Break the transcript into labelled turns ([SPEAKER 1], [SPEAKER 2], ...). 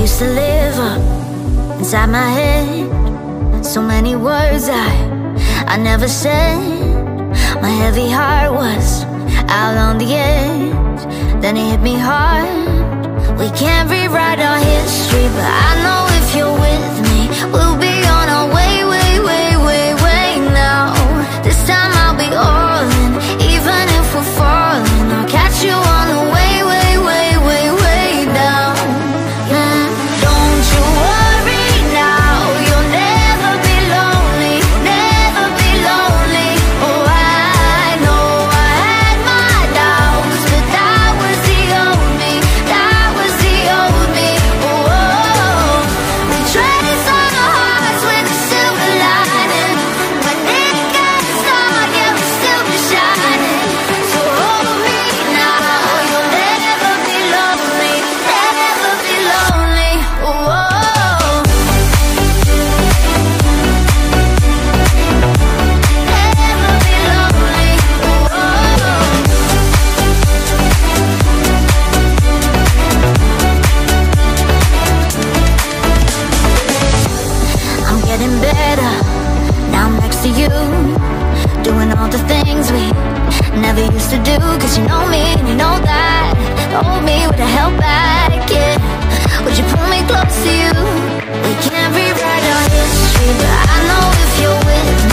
[SPEAKER 1] used to live up inside my head. So many words I never said. My heavy heart was out on the edge. Then it hit me hard. We can't rewrite our history, but I know if you're with me, we'll be on our way, way, way, way, way now. This time I'll be all in, even if we're falling. I'll catch you on the way, way, way, way, way down. Don't you worry now, you'll never be lonely, never be lonely. Oh, I know I had my doubts, but that was the old me, that was the old me. Oh, we trace all the hearts with a silver lining. When it gets dark, yeah, we'll still be shining. So hold me now, you'll never be lonely, never be lonely. Oh, never be lonely. I'm getting better, now I'm next to you, doing all the things we never used to do. Cause you know me and you know that the old me would've held back, yeah. Would you pull me close to you? We can't rewrite our history, but I know if you're with